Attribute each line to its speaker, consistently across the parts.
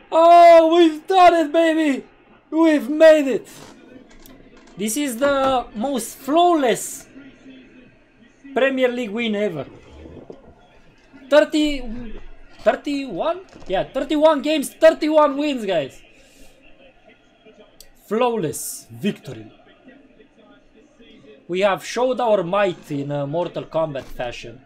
Speaker 1: Oh, we've done it, baby! We've made it! This is the most flawless Premier League win ever. 31? Yeah, 31 games, 31 wins, guys. Flawless victory. We have showed our might in a Mortal Kombat fashion.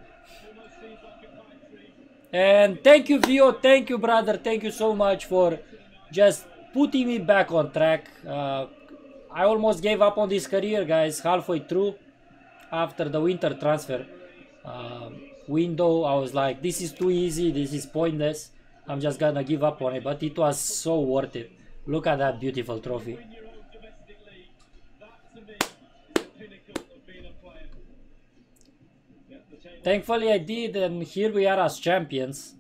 Speaker 1: And thank you, Vio, thank you, brother, thank you so much for just putting me back on track. I almost gave up on this career, guys, halfway through after the winter transfer window. I was like, this is too easy, this is pointless, I'm just gonna give up on it, but it was so worth it. Look at that beautiful trophy. Thankfully I did, and here we are as champions.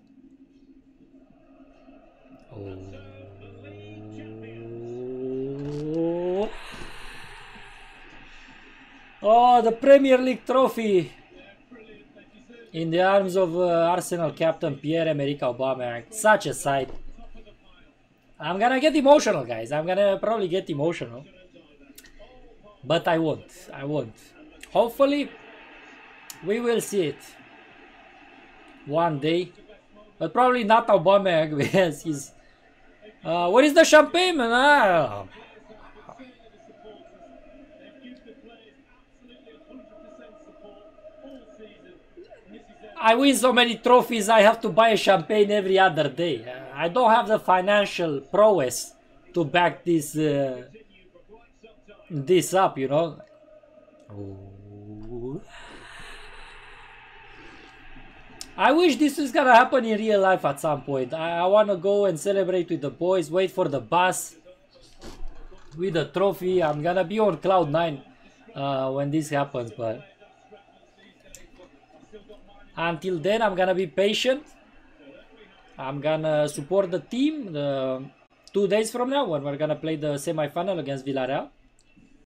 Speaker 1: Oh, the Premier League trophy in the arms of Arsenal captain Pierre-Emerick Aubameyang. Such a sight. I'm gonna get emotional, guys. I'm gonna probably get emotional. But I won't. I won't. Hopefully, we will see it one day. But probably not Aubameyang because he's... where is the champagne, man? I win so many trophies, I have to buy a champagne every other day. I don't have the financial prowess to back this this up, you know. I wish this was gonna happen in real life at some point. I wanna go and celebrate with the boys, wait for the bus with the trophy. I'm gonna be on cloud 9 when this happens, but until then I'm gonna be patient. I'm gonna support the team 2 days from now when we're gonna play the semi-final against Villarreal.